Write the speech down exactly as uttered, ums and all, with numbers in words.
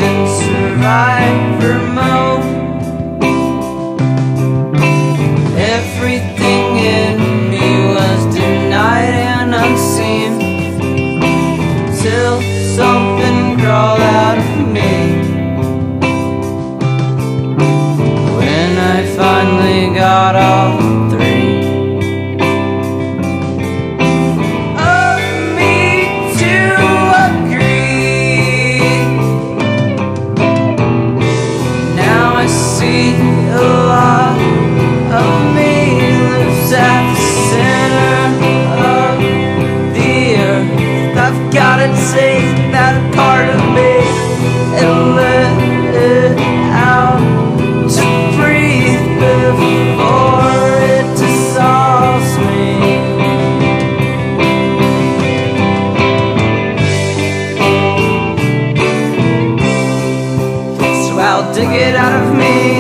didn't survive remote. Everything in me was denied and unseen, till something crawled out of me. When I finally got all three of me to agree, now I see a lot of me lives at the center of the earth. I've gotta take that part of me and let it out to breathe before it dissolves me. So I'll dig it out of me